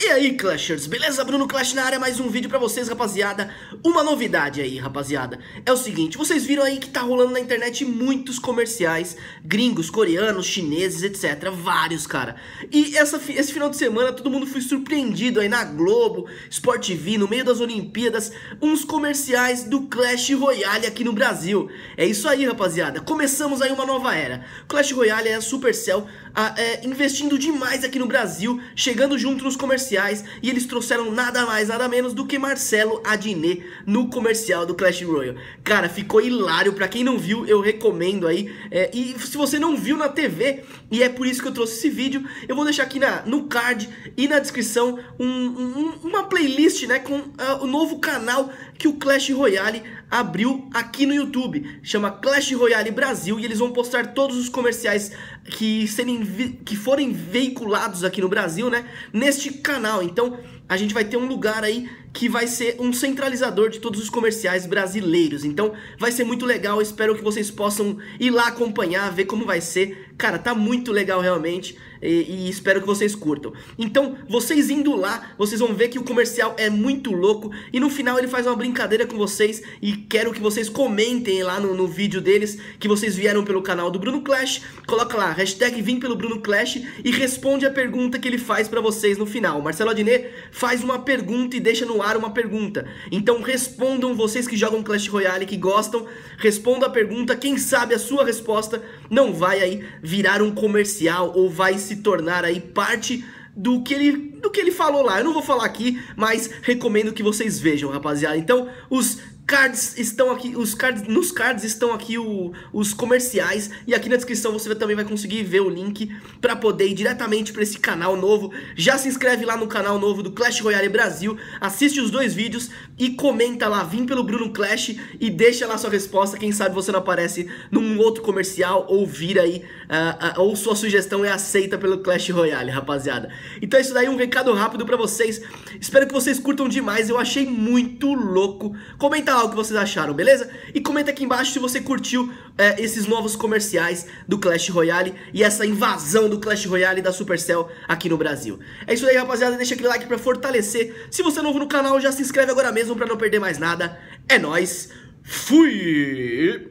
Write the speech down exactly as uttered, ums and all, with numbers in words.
E aí, Clashers, beleza? Bruno Clash na área, mais um vídeo pra vocês, rapaziada. Uma novidade aí, rapaziada. É o seguinte, vocês viram aí que tá rolando na internet muitos comerciais gringos, coreanos, chineses, etcétera. Vários, cara. E essa, esse final de semana todo mundo foi surpreendido aí na Globo, Sport T V, no meio das Olimpíadas, uns comerciais do Clash Royale aqui no Brasil. É isso aí, rapaziada. Começamos aí uma nova era. Clash Royale é a Supercell a, é, investindo demais aqui no Brasil, chegando junto nos comerciais. E eles trouxeram nada mais, nada menos do que Marcelo Adnet no comercial do Clash Royale. Cara, ficou hilário, pra quem não viu, eu recomendo aí. É, e se você não viu na T V, e é por isso que eu trouxe esse vídeo, eu vou deixar aqui na, no card e na descrição um, um, uma playlist, né, com uh, o novo canal que o Clash Royale abriu aqui no YouTube. Chama Clash Royale Brasil e eles vão postar todos os comerciais que, serem que forem veiculados aqui no Brasil, né, neste canal. Então a gente vai ter um lugar aí que vai ser um centralizador de todos os comerciais brasileiros. Então vai ser muito legal, espero que vocês possam ir lá acompanhar, ver como vai ser. Cara, tá muito legal realmente e, e espero que vocês curtam. Então, vocês indo lá, vocês vão ver que o comercial é muito louco e no final ele faz uma brincadeira com vocês e quero que vocês comentem lá no, no vídeo deles que vocês vieram pelo canal do Bruno Clash. Coloca lá, hashtag vim pelo Bruno Clash e responde a pergunta que ele faz pra vocês no final. O Marcelo Adnet faz uma pergunta e deixa no ar uma pergunta. Então respondam, vocês que jogam Clash Royale, que gostam, respondam a pergunta. Quem sabe a sua resposta não vai aí virar um comercial ou vai se tornar aí parte do que ele, do que ele falou lá. Eu não vou falar aqui, mas recomendo que vocês vejam, rapaziada. Então, os cards estão aqui, os cards, nos cards estão aqui o, os comerciais e aqui na descrição você também vai conseguir ver o link para poder ir diretamente para esse canal novo. Já se inscreve lá no canal novo do Clash Royale Brasil, assiste os dois vídeos e comenta lá, vim pelo Bruno Clash e deixa lá sua resposta. Quem sabe você não aparece num outro comercial ou vira aí, uh, uh, ou sua sugestão é aceita pelo Clash Royale, rapaziada. Então é isso daí, um recado rápido para vocês. Espero que vocês curtam demais, eu achei muito louco. Comenta lá o que vocês acharam, beleza? E comenta aqui embaixo se você curtiu é, esses novos comerciais do Clash Royale e essa invasão do Clash Royale da Supercell aqui no Brasil. É isso aí, rapaziada, deixa aquele like pra fortalecer. Se você é novo no canal, já se inscreve agora mesmo pra não perder mais nada. É nóis, fui!